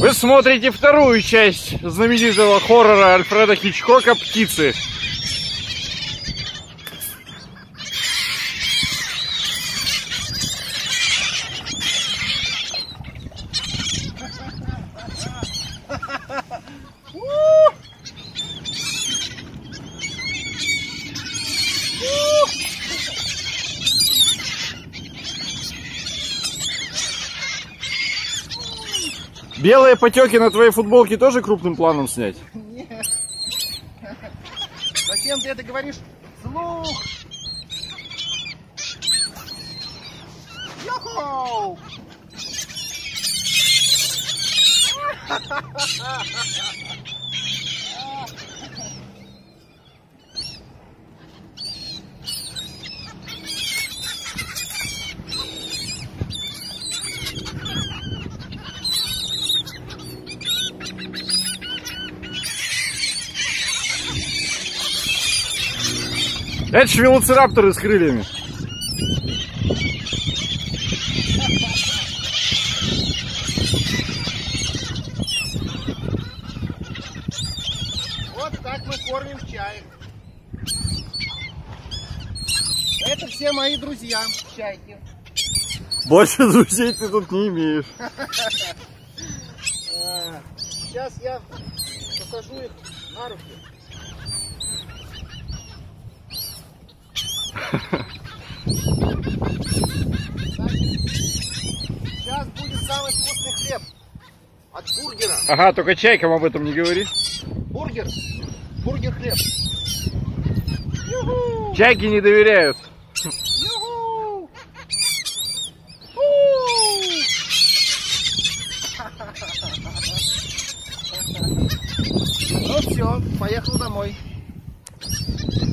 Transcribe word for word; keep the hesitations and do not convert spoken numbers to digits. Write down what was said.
Вы смотрите вторую часть знаменитого хоррора Альфреда Хичкока «Птицы». Белые потеки на твоей футболке тоже крупным планом снять? Нет. Зачем ты это говоришь вслух? Йохоу! Это ж велоцирапторы с крыльями. Вот так мы кормим чаек. Это все мои друзья, чайки. Больше друзей ты тут не имеешь. Сейчас я посажу их на руки. Сейчас будет самый вкусный хлеб от бургера. Ага, только чайкам об этом не говори. Бургер. Бургер хлеб. Чайки не доверяют.